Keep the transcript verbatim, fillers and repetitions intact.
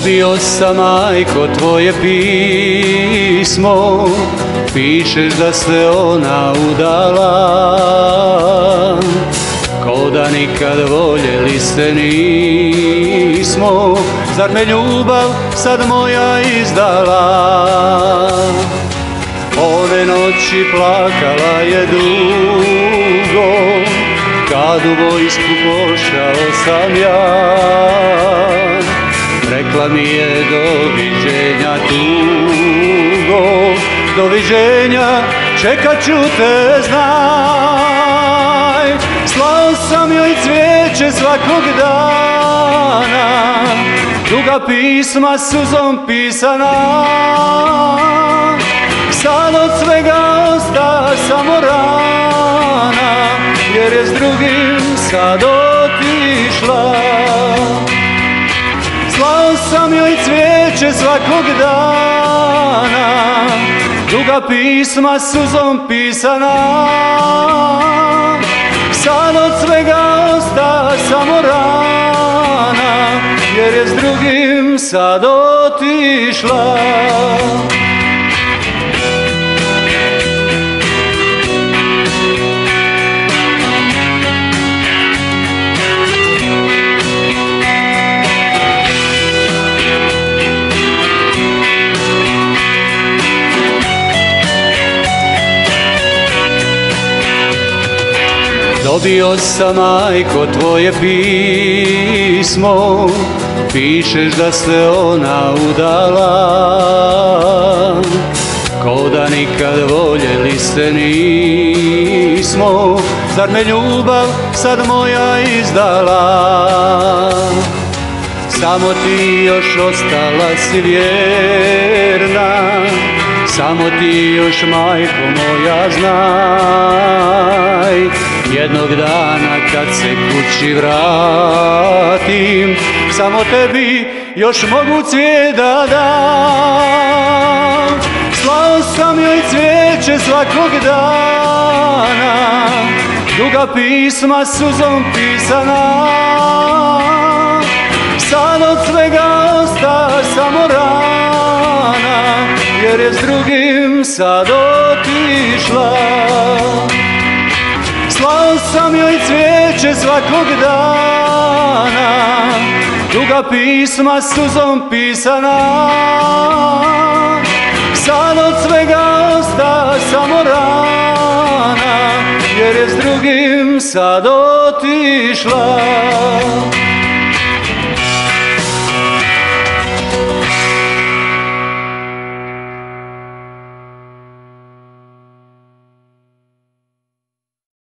Dobio sam, majko, tvoje pismo, pišeš da se ona udala, ko da nikad voljeli se nismo, zar me ljubav sad moja izdala? Ove noći plakala je dugo, kad u vojsku pošao sam ja. Rekla mi je doviđenja tugo, doviđenja, čekat ću te, znaj. Slao sam joj cvijeće svakog dana, duga pisma suzom pisana. Sad od svega osta samo rana, jer je s drugim sad otišla. Slao sam joj cvijeće svakog dana, duga pisma suzom pisana. Sad od svega osta samo rana, jer je s drugim sad otišla. Dobio sam, majko, tvoje pismo, pišeš da se ona udala, ko da nikad voljeli se nismo, zar me ljubav sad moja izdala? Samo ti još ostala si vjerna, samo ti još, majko moja, znaj. Jednog dana kad se kući vratim, samo tebi još mogu cvijet da dam. Slao sam joj cvijeće svakog dana, duga pisma suzom pisana. Sad od svega osta samo rana, jer je s drugim sad otišla. Slao sam joj cvijeće svakog dana, duga pisma suzom pisana. Sad od svega osta samo rana, jer je s drugim sad otišla.